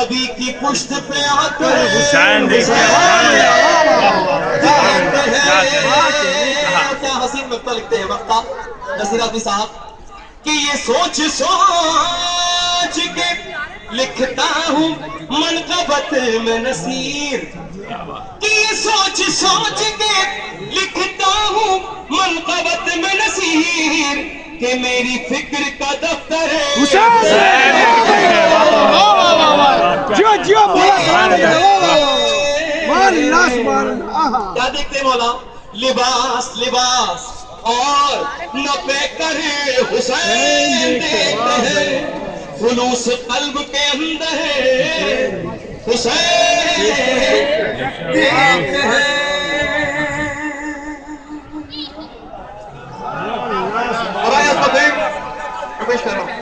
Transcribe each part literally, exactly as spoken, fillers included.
نبی کی پشت پہ آتے حسین دیکھتے کیا حسین مقطع لکھتے ہیں مقطع نصیر آفی صاحب کہ یہ سوچ سوچ کے لکھتا ہوں منقبت میں نصیر، کہ یہ سوچ سوچ کے لکھتا ہوں منقبت میں نصیر، کہ میری فکر کا دفتر ہے جیو جیو بولا سبحان اللہ سبحان اللہ۔ کیا دیکھتے ہیں مولا؟ لباس لباس اور نپے کر حسین دیکھتے ہیں، خلوص قلب کے اندر حسین دیکھتے ہیں۔ پیش کر رہا ہوں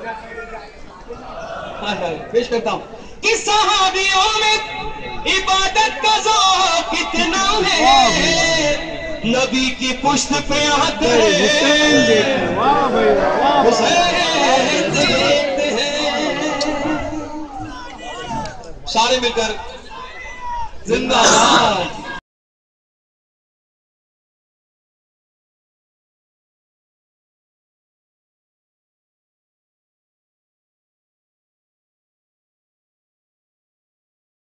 پیش کرتا ہوں کہ صحابیوں میں عبادت کا ذوق کتنا ہے، نبی کی پشت پہ آتے ہیں حسین دیکھتے ہیں۔ سارے مل کر زندہ باد۔